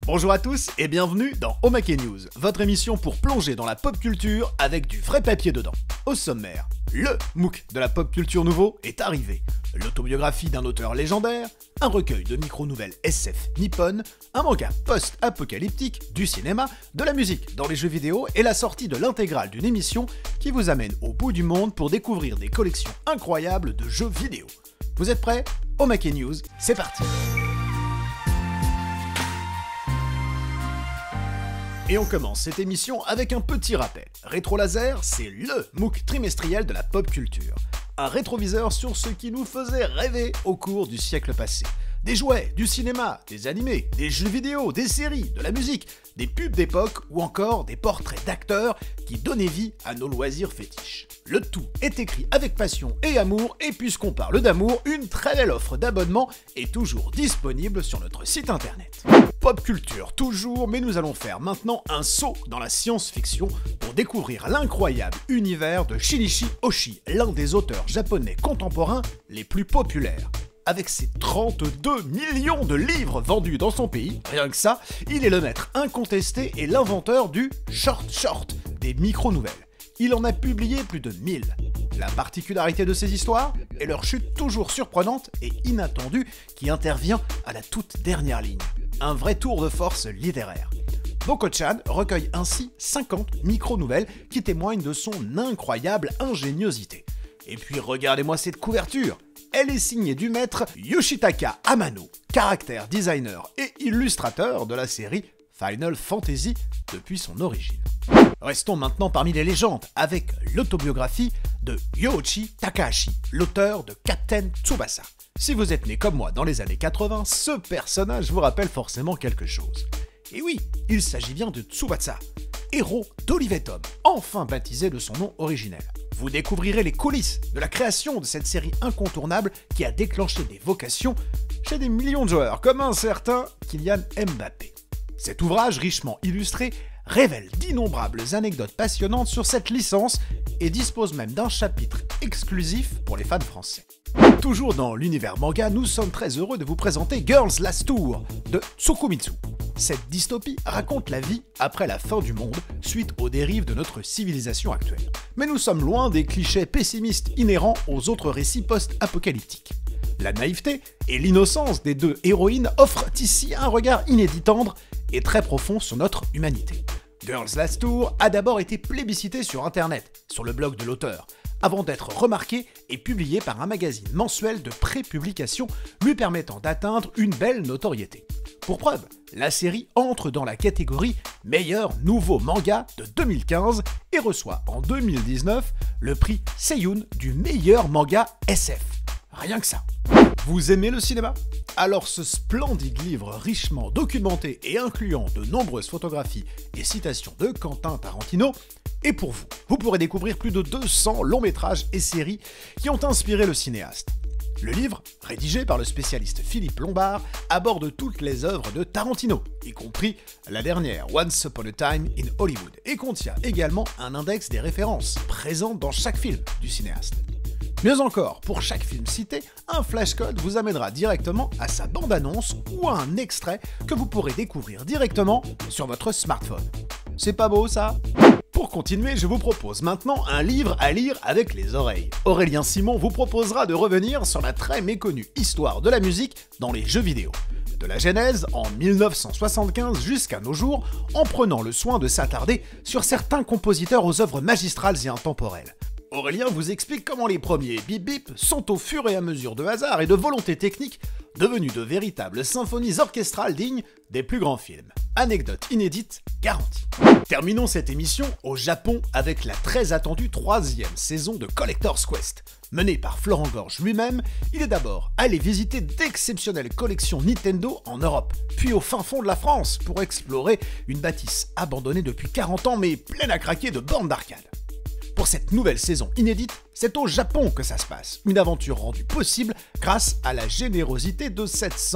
Bonjour à tous et bienvenue dans Omake News, votre émission pour plonger dans la pop culture avec du vrai papier dedans. Au sommaire, le MOOC de la pop culture nouveau est arrivé, l'autobiographie d'un auteur légendaire, un recueil de micro-nouvelles SF nippon, un manga post-apocalyptique, du cinéma, de la musique dans les jeux vidéo et la sortie de l'intégrale d'une émission qui vous amène au bout du monde pour découvrir des collections incroyables de jeux vidéo. Vous êtes prêts? Omake News, c'est parti! Et on commence cette émission avec un petit rappel. Rétro Laser, c'est le MOOC trimestriel de la pop culture. Un rétroviseur sur ce qui nous faisait rêver au cours du siècle passé. Des jouets, du cinéma, des animés, des jeux vidéo, des séries, de la musique, des pubs d'époque ou encore des portraits d'acteurs qui donnaient vie à nos loisirs fétiches. Le tout est écrit avec passion et amour, et puisqu'on parle d'amour, une très belle offre d'abonnement est toujours disponible sur notre site internet. Pop culture toujours, mais nous allons faire maintenant un saut dans la science-fiction pour découvrir l'incroyable univers de Shinichi Oshii, l'un des auteurs japonais contemporains les plus populaires. Avec ses 32 millions de livres vendus dans son pays, rien que ça, il est le maître incontesté et l'inventeur du short, des micro-nouvelles. Il en a publié plus de 1000. La particularité de ces histoires est leur chute toujours surprenante et inattendue qui intervient à la toute dernière ligne. Un vrai tour de force littéraire. Boko-chan recueille ainsi 50 micro-nouvelles qui témoignent de son incroyable ingéniosité. Et puis regardez-moi cette couverture. Elle est signée du maître Yoshitaka Amano, caractère designer et illustrateur de la série Final Fantasy depuis son origine. Restons maintenant parmi les légendes avec l'autobiographie de Yoichi Takahashi, l'auteur de Captain Tsubasa. Si vous êtes né comme moi dans les années 80, ce personnage vous rappelle forcément quelque chose. Et oui, il s'agit bien de Tsubasa, héros d'Olivet Tom, enfin baptisé de son nom originel. Vous découvrirez les coulisses de la création de cette série incontournable qui a déclenché des vocations chez des millions de joueurs, comme un certain Kylian Mbappé. Cet ouvrage richement illustré révèle d'innombrables anecdotes passionnantes sur cette licence et dispose même d'un chapitre exclusif pour les fans français. Toujours dans l'univers manga, nous sommes très heureux de vous présenter Girls Last Tour de Tsukumitsu. Cette dystopie raconte la vie après la fin du monde suite aux dérives de notre civilisation actuelle. Mais nous sommes loin des clichés pessimistes inhérents aux autres récits post-apocalyptiques. La naïveté et l'innocence des deux héroïnes offrent ici un regard inédit, tendre et très profond sur notre humanité. Girls Last Tour a d'abord été plébiscité sur internet, sur le blog de l'auteur, avant d'être remarqué et publié par un magazine mensuel de pré-publication lui permettant d'atteindre une belle notoriété. Pour preuve, la série entre dans la catégorie meilleur nouveau manga de 2015 et reçoit en 2019 le prix Seiyun du meilleur manga SF. Rien que ça. Vous aimez le cinéma? Alors ce splendide livre richement documenté et incluant de nombreuses photographies et citations de Quentin Tarantino est pour vous. Vous pourrez découvrir plus de 200 longs métrages et séries qui ont inspiré le cinéaste. Le livre, rédigé par le spécialiste Philippe Lombard, aborde toutes les œuvres de Tarantino, y compris la dernière Once Upon a Time in Hollywood, et contient également un index des références présentes dans chaque film du cinéaste. Mieux encore, pour chaque film cité, un flashcode vous amènera directement à sa bande-annonce ou à un extrait que vous pourrez découvrir directement sur votre smartphone. C'est pas beau ça? Pour continuer, je vous propose maintenant un livre à lire avec les oreilles. Aurélien Simon vous proposera de revenir sur la très méconnue histoire de la musique dans les jeux vidéo. De la genèse en 1975 jusqu'à nos jours, en prenant le soin de s'attarder sur certains compositeurs aux œuvres magistrales et intemporelles. Aurélien vous explique comment les premiers bip bip sont au fur et à mesure de hasard et de volonté technique devenus de véritables symphonies orchestrales dignes des plus grands films. Anecdote inédite garantie. Terminons cette émission au Japon avec la très attendue 3e saison de Collector's Quest. Mené par Florent Gorge lui-même, il est d'abord allé visiter d'exceptionnelles collections Nintendo en Europe, puis au fin fond de la France pour explorer une bâtisse abandonnée depuis 40 ans mais pleine à craquer de bornes d'arcade. Pour cette nouvelle saison inédite, c'est au Japon que ça se passe. Une aventure rendue possible grâce à la générosité de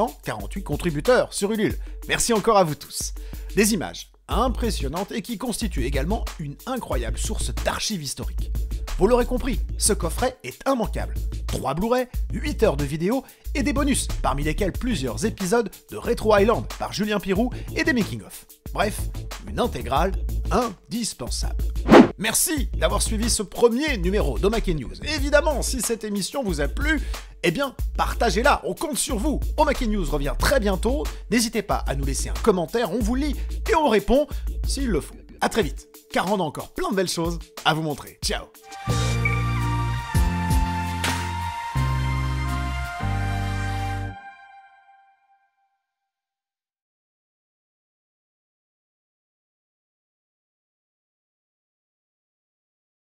748 contributeurs sur Ulule. Merci encore à vous tous. Des images impressionnantes et qui constituent également une incroyable source d'archives historiques. Vous l'aurez compris, ce coffret est immanquable. 3 Blu-ray, 8 heures de vidéo et des bonus, parmi lesquels plusieurs épisodes de Retro Island par Julien Pirou et des making-of. Bref, une intégrale indispensable. Merci d'avoir suivi ce premier numéro d'Omake News. Évidemment, si cette émission vous a plu, eh bien, partagez-la, on compte sur vous. Omake News revient très bientôt. N'hésitez pas à nous laisser un commentaire, on vous lit et on répond s'il le faut. À très vite, car on a encore plein de belles choses à vous montrer. Ciao!